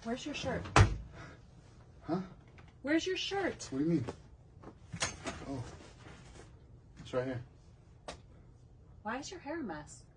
Where's your shirt? Huh? Where's your shirt? What do you mean? Oh. It's right here. Why is your hair a mess?